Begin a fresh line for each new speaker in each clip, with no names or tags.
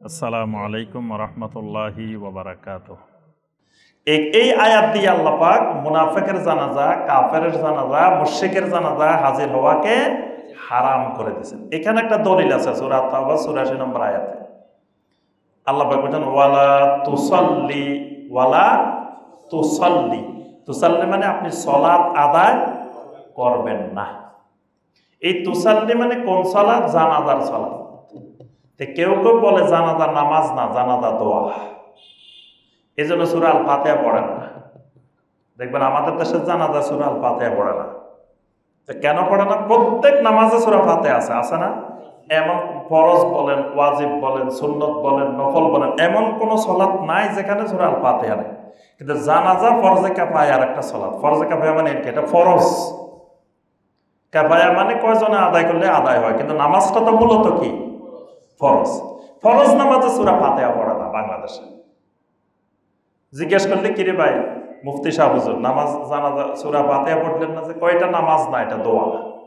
আসসালামু আলাইকুম রহমতুল্লাহি ওয়াবারাকাতুহ। এই আয়াত দিয়ে আল্লাহ পাক মুনাফিকের জানাজা, কাফেরের জানাজা, মুশরিকের জানাজা হাজির হওয়াকে হারাম করে দিয়েছেন। এখানে একটা দলিল আছে সূরা তাওবা ৮৪ নম্বর আয়াতে। আল্লাহ পাক বলেন ওয়ালা তুসাল্লি, ওয়ালা তুসাল্লি। তুসাল্লি মানে আপনি সালাত আদায় করবেন না। এই তুসাল্লি মানে কোন সালাত? জানাজার সালাত। কেউ কেউ বলে জানাজা নামাজ না, জানাজা দোয়া। এই জন্য সূরা আল ফাতিহা পড়ে না। দেখবেন আমাদের দেশে জানাজা সূরা আল ফাতিহা পড়ে না। কেন পড়ে না? প্রত্যেক নামাজে সূরা ফাতিহা আছে না? এমন ফরজ বলেন, ওয়াজিব বলেন, সুন্নত বলেন, নফল বলেন, এমন কোন সালাত নাই যেখানে সূরা আল ফাতিহা নেই। কিন্তু জানাজা ফরজে কিফায়া আর একটা সালাত। ফরজে কিফায়া মানে এটা ফরজ। কিফায়া মানে কয়জনে আদায় করলে আদায় হয়, কিন্তু নামাজটা তো মূলত কি? ফরজ। ফরজ নামাজে সূরা ফাতিহা পড়ে না বাংলাদেশে। জিজ্ঞেস করলে কিরে ভাই মুফতি সাহেব হুজুর নামাজ জানাজা সূরা ফাতিহা পড়লেন না, যে কয়টা নামাজ না, এটা দোয়া।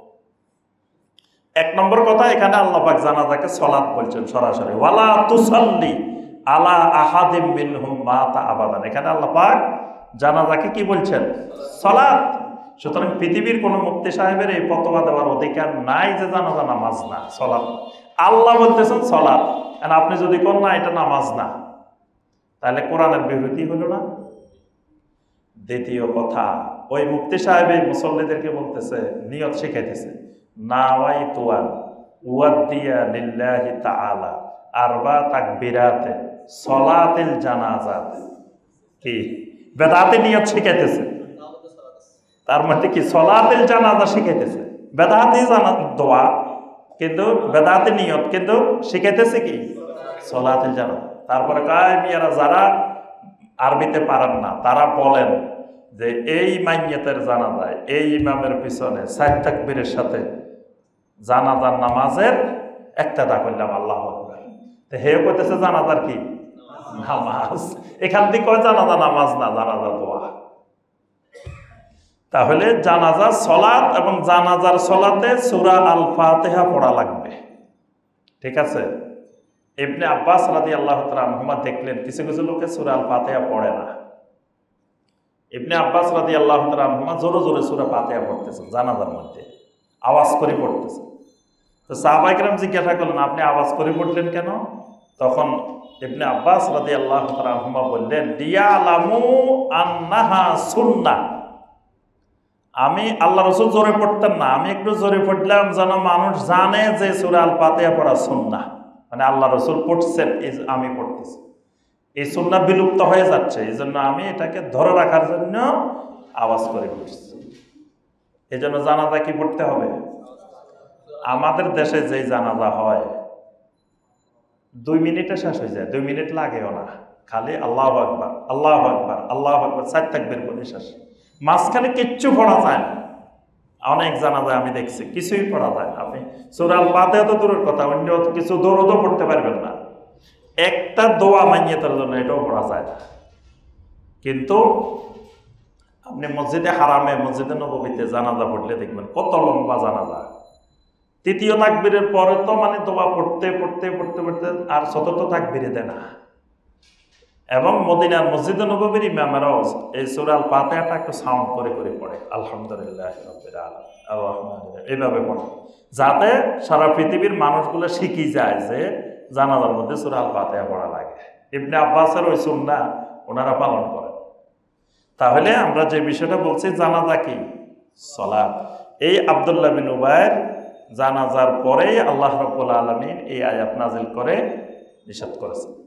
এক নম্বর কথা, এখানে আল্লাহ পাক জানাজাকে সালাত বলছেন সরাসরি, ওয়ালা তুসাল্লি আলা আহাদিম মিনহুম মাতা আবাদান। এখানে আল্লাহ পাক জানাজাকে কি বলছেন? সালাত। সুতরাং পৃথিবীর কোন মুফতি সাহেবের এই ফতোয়া দেওয়ার অধিকার নাই যে জানাজা নামাজ না, সালাত। আল্লাহ বলতেছেন সালাত, আর আপনি যদি কোন না এটা নামাজ না, তাহলে কোরআনের বিরোধী হলো না? দ্বিতীয় কথা, ওই মুফতি সাহেব এই মুসল্লিদেরকে বলতেছে, নিয়ত শিখাইতেছে, নাওয়াইতু আন উয়াদ্দিয়া লিল্লাহি তাআলা আরবা তাকবীরাতে সালাতিল জানাজাত। কি বেদাতে নিয়ত শিখাইতেছে? তার মধ্যে কি সালাতিল জানাজা শিখাইতেছে? বেদাতে দোয়া, কিন্তু বেদাতে নিয়ত, কিন্তু শিখাইতেছে কি? সালাতিল জানাজা। তারপরে কায়েমিয়ারা যারা আরবিতে পারেন না, তারা বলেন যে এই মাইয়াতের জানাজায় এই ইমামের পিছনে ৪ তাকবীরের সাথে জানাজার নামাজের ইক্তেদা করলাম, আল্লাহু আকবার। তো হে কইতেছে জানাজার কি? নামাজ। এখান থেকে কয় জানাজা নামাজ না, জানাজা দোয়া। তাহলে জানাজা সালাত এবং জানাজার সালাতে সূরা আল ফাতিহা পড়া লাগবে। ঠিক আছে? ইবনে আব্বাস রাদিয়াল্লাহু তাআলা আনহুমা দেখলেন কিছু কিছু লোকে সূরা আল ফাতিহা পড়ে না। ইবনে আব্বাস রাদিয়াল্লাহু তাআলা আনহুমা জোরে জোরে সূরা ফাতিহা পড়তেছেন জানাজার মধ্যে, আওয়াজ করে পড়তেছেন। তো সাহাবায়ে কেরাম জিজ্ঞাসা করলেন, আপনি আওয়াজ করে পড়লেন কেন? তখন ইবনে আব্বাস রাদিয়াল্লাহু তাআলা আনহুমা বললেন, লিয়ালামু আন্নাহা সুন্নাহ। আমি আল্লাহ রাসূল জোরে পড়তেন না, আমি একটু জোরে পড়লাম যেন মানুষ জানে যে সূরা আল ফাতিহা পড়া সুন্নাহ। মানে আল্লাহ রাসূল পড়ছেন, আমি পড়তেছি, এই সুন্নাহ বিলুপ্ত হয়ে যাচ্ছে, এই জন্য আমি এটাকে ধরে রাখার জন্য আওয়াজ করে পড়ছি। এই জন্য জানাজা কি পড়তে হবে? আমাদের দেশে যে জানাজা হয় 2 মিনিটে শেষ হয়ে যায়, 2 মিনিট লাগেও না, খালি আল্লাহু আকবার আল্লাহু আকবার আল্লাহু আকবার 4 তাকবীর বলে শেষ। মাঝখানে কিচ্ছু পড়া যায় না। অনেক জানাজায় আমি দেখছি কিছুই পড়া যায় না। আপনি সূরা আল ফাতিহা তো দূরের কথা, অন্য কিছু দরুদও পড়তে পারবেন না। একটা দোয়া মাইয়াতের জন্য এটাও পড়া যায় না। কিন্তু আপনি মসজিদে হারামে, মসজিদে নববীতে জানাজা পড়লে দেখবেন কত লম্বা জানাজা। 3য় তাকবীরের পরে তো মানে দোয়া পড়তে পড়তে পড়তে পড়তে আর 4র্থ তাকবীরে দেয় না। এবং মদিনার মসজিদে নববীর ইমামেরাও এই সূরা আল ফাতিহাটা একটু সাউন্ড করে করে পড়ে, আলহামদুলিল্লাহি রাব্বিল আলামিন আর রহমানির রহিম, এইভাবে পড়ে, যাতে সারা পৃথিবীর মানুষগুলো শিখি যায় যে জানাজার মধ্যে সূরা আল ফাতিহা পড়া লাগে। ইবনে আব্বাসের ওই সুন্নাহ ওনারা পালন করেন। তাহলে আমরা যে বিষয়টা বলছি, জানাজা কি? সালাত। এই আব্দুল্লাহ বিন উবাইর জানাজার পরেই আল্লাহ রাব্বুল আলামিন এই আয়াত নাযিল করে নিষেধ করেছেন।